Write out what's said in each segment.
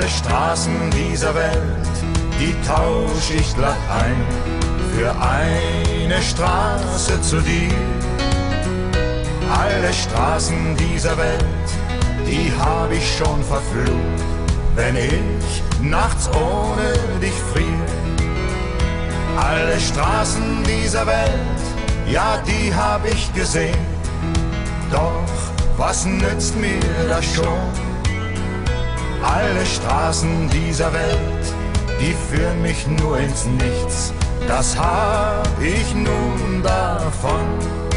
Alle Straßen dieser Welt, die tausch ich glatt ein für eine Straße zu dir. Alle Straßen dieser Welt, die hab ich schon verflucht, wenn ich nachts ohne dich friere. Alle Straßen dieser Welt, ja, die hab ich gesehen, doch was nützt mir das schon? Alle Straßen dieser Welt, die führen mich nur ins Nichts, das hab ich nun davon.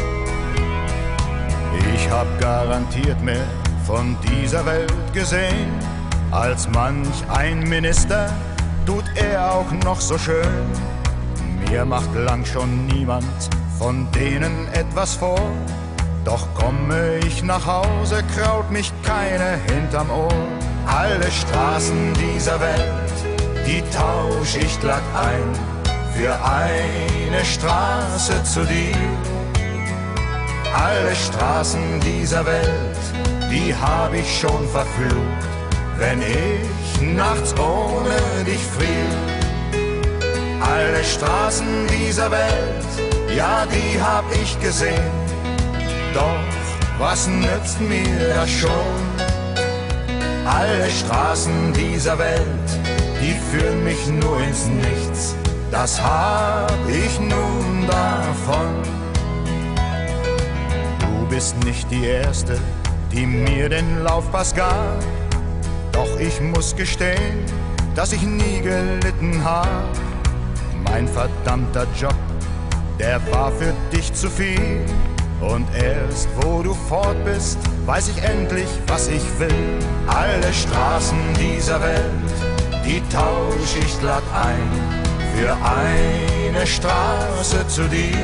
Ich hab garantiert mehr von dieser Welt gesehen, als manch ein Minister tut er auch noch so schön. Mir macht lang schon niemand von denen etwas vor, doch komme ich nach Hause, kraut mich keine hinterm Ohr. Alle Straßen dieser Welt, die tausch ich glatt ein für eine Straße zu dir. Alle Straßen dieser Welt, die hab ich schon verflucht, wenn ich nachts ohne dich friere. Alle Straßen dieser Welt, ja, die hab ich gesehen, doch was nützt mir das schon? Alle Straßen dieser Welt, die führen mich nur ins Nichts, das hab ich nun davon. Du bist nicht die Erste, die mir den Laufpass gab, doch ich muss gestehen, dass ich nie gelitten hab. Mein verdammter Job, der war für dich zu viel, und erst wo du fort bist, weiß ich endlich, was ich will. Alle Straßen dieser Welt, die tausch ich glatt ein für eine Straße zu dir.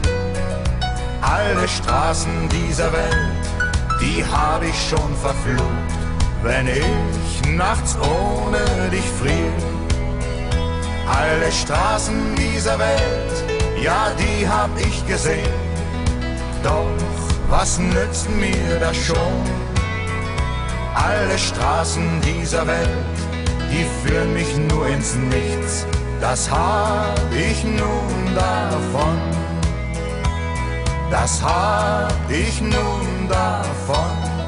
Alle Straßen dieser Welt, die hab ich schon verflucht, wenn ich nachts ohne dich friere. Alle Straßen dieser Welt, ja, die hab ich gesehen, doch was nützt mir das schon? Alle Straßen dieser Welt, die führen mich nur ins Nichts, das hab ich nun davon. Das hab ich nun davon.